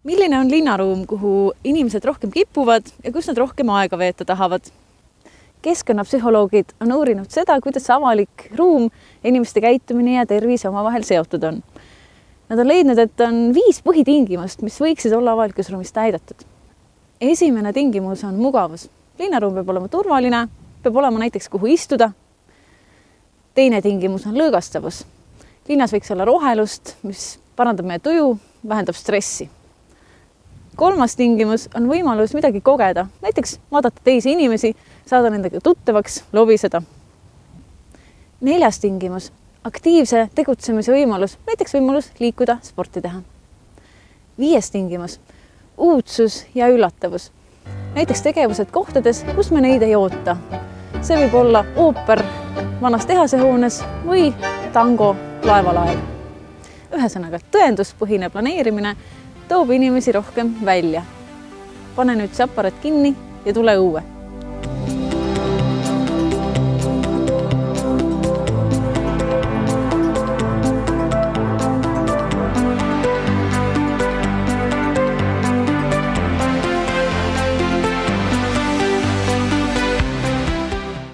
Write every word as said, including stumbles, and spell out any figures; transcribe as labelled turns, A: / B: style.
A: Milline on linnaruum, kuhu inimesed rohkem kipuvad ja kus nad rohkem aega veeta tahavad? Keskkonnapsühholoogid on uurinud seda, kuidas avalik ruum, inimeste käitumine ja tervis omavahel seotud on. Nad on leidnud, et on viis põhitingimust, mis võiksid olla avalikus ruumis täidetud. Esimene tingimus on mugavus. Linnaruum peab olema turvaline, peab olema näiteks kuhu istuda. Teine tingimus on lõõgastavus. Linnas võiks olla rohelust, mis parandab meie tuju, vähendab stressi. Kolmas tingimus on võimalus midagi kogeda, näiteks vaadata teisi inimesi, saada nendega tuttavaks, lobiseda. Neljas tingimus, aktiivse tegutsemise võimalus, näiteks võimalus liikuda, sporti teha. Viies tingimus, uudsus ja üllatavus, näiteks tegevused kohtades, kus me neid ei oota. See võib olla ooper vanas tehasehoones või tango laevalaev. Ühesõnaga, tõenduspõhine planeerimine toob inimesi rohkem välja. Pane nüüd see aparaat kinni ja tule õue.